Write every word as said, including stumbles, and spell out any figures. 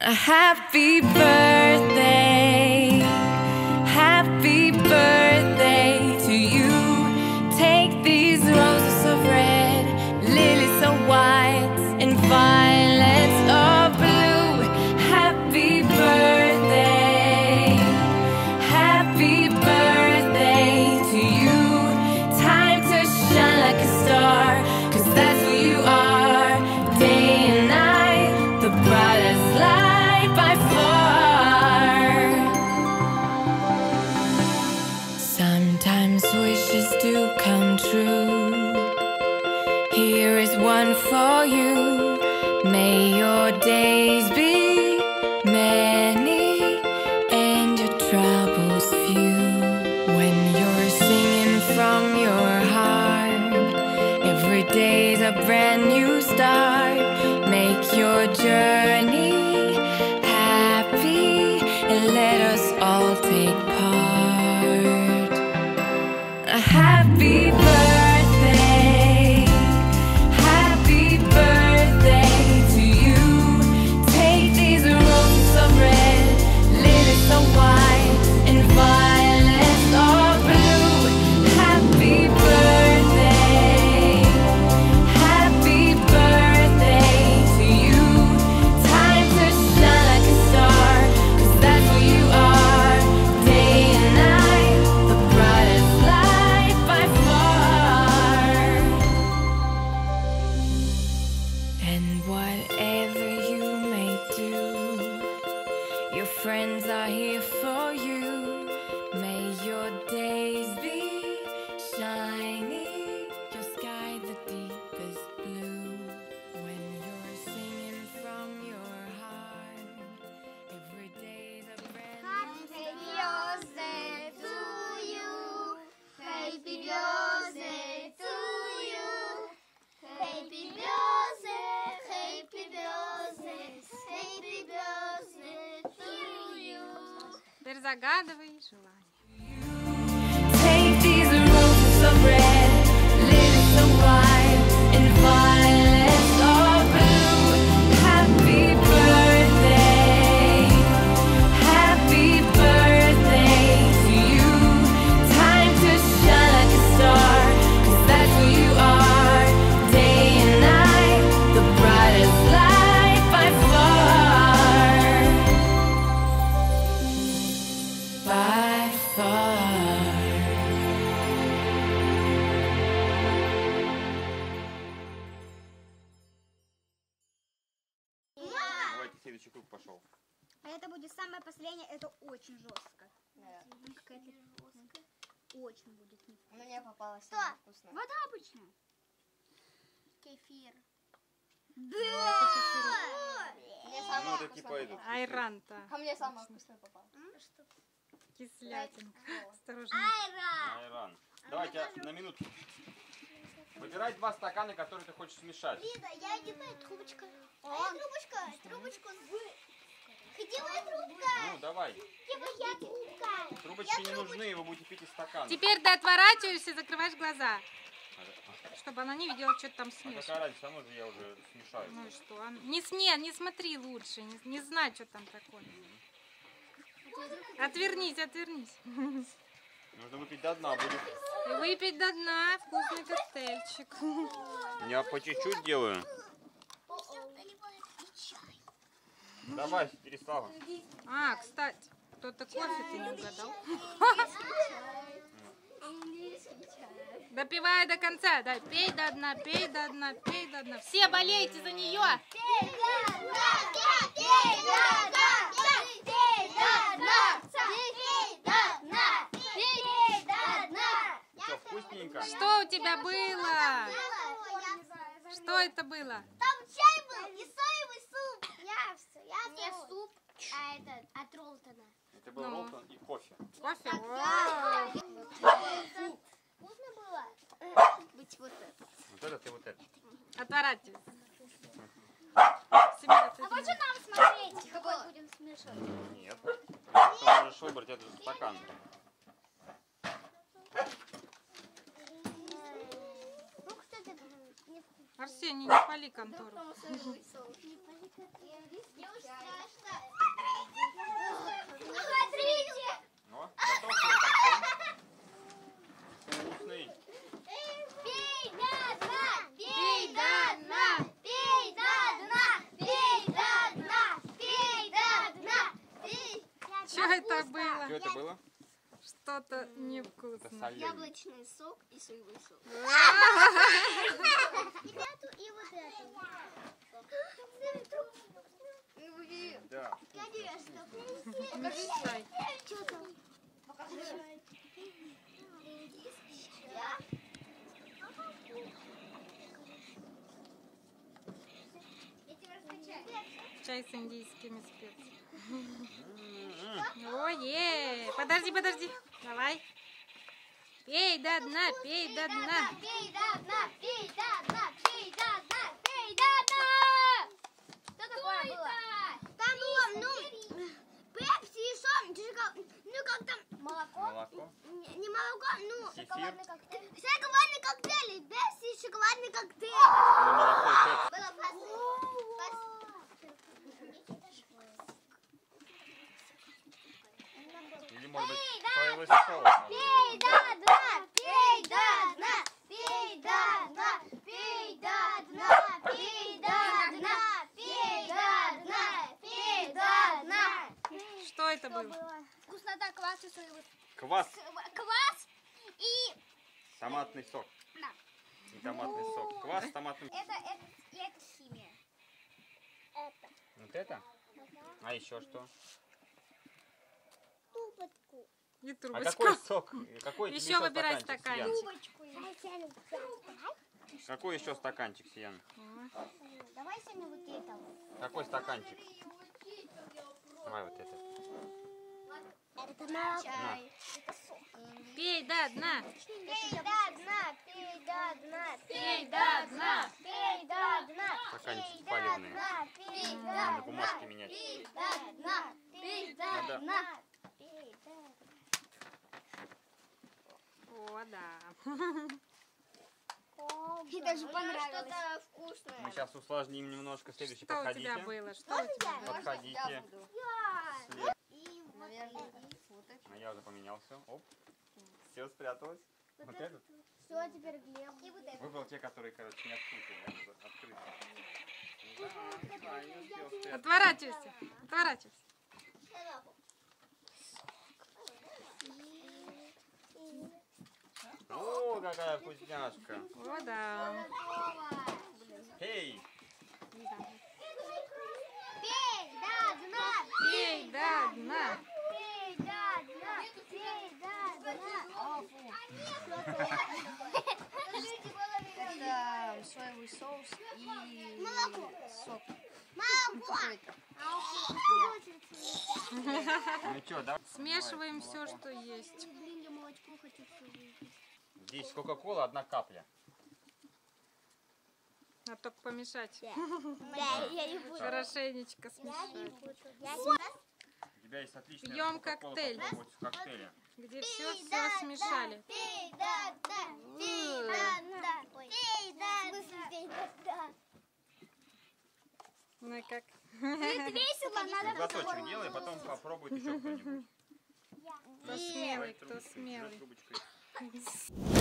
A happy birthday, happy birthday to you. Take these roses of red, lilies of white, and violets of blue. Happy birthday, happy birthday to you. Time to shine like a star, 'cause that's who you are. Day and night, the brightest light by far. Sometimes wishes do come true. Here is one for you. May your days be many and your troubles few. When you're singing from your heart, every day's a brand new start. Make your journey happy and let us all take part. A happy birthday, happy birthday to you. Take these roses of red, lilies of white, and violets of blue. Happy birthday, happy birthday to you. Time to shine like a star, 'cause that's who you are. Day and night, the brightest light by far. And whatever you may do, your friends are here for you. May your days be shiny, your sky the deepest blue. When you're singing from your heart, every day's a brand new Happy birthday to you. Happy birthday to you. Happy birthday, happy birthday, happy birthday to you. Теперь загадывай желание. Take these roses of red, lilies of white, and violets of blue. Happy birthday, happy birthday to you. Time to shine like a star, 'cause that's who you are. Day and night, the brightest light by far. By far. Давайте следующий круг пошел. А это будет самое последнее, это очень жестко. Какая-то жесткая. Очень будет невкусно. Мне попалось Что? самое вкусное. Вода обычная. Кефир. Мне Ну, самое это вкусное типа этот. попалось. Айран-то. А мне самое вкусное попалось. Кислятинка. Дайте. Осторожно. Айра! Айран. Давайте на минутку. Выбирай два стакана, которые ты хочешь смешать. Лида, я иди моя трубочка. Моя трубочка, трубочку. Где моя трубка? Ну, давай. Где моя трубка? Трубочки не нужны, вы будете пить из стакана. Теперь ты отворачиваешься и закрываешь глаза, чтобы она не видела, что ты там А смешиваешь. какая разница, все равно же я уже смешаю. Ну и что? Не, сме, не смотри лучше, не, не знай, что там такое. Отвернись, отвернись. Нужно выпить до дна будет. И выпить до дна вкусный коктейльчик. Я по чуть-чуть делаю. Давай, Переслава. А, кстати, кто-то кофе ты не угадал. Допивай до конца, да, пей до дна, пей до дна, пей до дна. Все болеете за нее. Что, вкусненько? Что у тебя было? Что это было? Там чай был и соевый суп. Я, я не суп, а этот от Ролтона. Это был Ну. ролтон и кофе. Кофе? Вау. Вкусно было? Быть вот это. Вот этот и вот этот. Отворачивайся. А почему нам смотреть, какой будем смешивать? Нет. Ты можешь выбрать этот стакан. Арсений, не пали контору. Ну, готов свой коктейль? Вкусный. Пей до дна! Пей до дна! Пей до дна! Пей до дна! Пей до дна! Пей! Что это было? Что это было? Что-то Это невкусное. соленый. Яблочный сок и соевый сок. И эту, и вот эту. Да. Конечно. Мечтай. Что там? Я тебя раскачаю. Чай с индийскими специями. Ой, подожди, подожди. Давай. Пей до дна, пей до дна. Пей до дна, пей до дна, пей до дна, пей до дна! Что такое было? Там было, ну, пепси и сок, ну как там, молоко? Молоко. Не, не молоко, ну, Кефир. шоколадный коктейль. Шоколадный коктейль, пепси и шоколадный коктейль. Ну, молоко и пепси. Было фас- Или, может быть, Пей до соевый дна, соус. может быть. пей до дна, пей до дна, пей до дна, пей до дна, пей до дна, пей до дна, пей до дна. Что это было? Вкуснота, квас и соевый. Квас. Квас и... Томатный сок. Да. Не томатный сок. Квас с томатным соком. Это, это, и это химия. Это. Вот это? А еще что? Трубочку. И А трубочку. какой сок? Какой Еще тебе выбирай стаканчик, Сиян? стаканчик. Трубочку. Какой еще стаканчик, Сиян? Давай сегодня вот это. Какой стаканчик? Давай вот этот. Это молоко. На. Это сок. Пей до дна. Пей до дна, пей до дна, Пей до дна. пей до дна, Стаканчики пей до палевные. дна, пей до Надо дна, бумажки менять. пей до дна, пей до Надо. дна, пей до дна. О, да. И даже понравилось. Что-то вкусное. Мы сейчас усложним немножко. Следующий, Что у подходите. тебя было? Что у тебя было? Подходите. Я. И вот это. А я уже поменял все. Оп. Все спряталось. Вот этот. Все, теперь Глеб. И вот это. Выбрал те, которые, короче, не открыты. да, Открыты. Да, да, не успел спрятать. Отворачивайся. Отворачивайся. О, какая вкусняшка. О, да. Эй, Пей до дна, Пей до дна. пей до дна, пей до дна. Это соевый соус и Молоко. сок. Молоко. ну что, давай. Смешиваем все, что есть. Блин, я молочко хочу выпить. Здесь кока-кола, одна капля. А только помешать. Да, я не буду. Хорошенечко смешать. Я У тебя есть отличная Пьем кока-кола, коктейль. попробуйте в коктейле. Где все все смешали. Пей до дна, пей до дна, пей до дна, пей до дна. Ну и как? Это весело, надо Глоточек делай, потом попробуй еще кто-нибудь. Кто смелый, кто Трубочкой, смелый. трубочкой.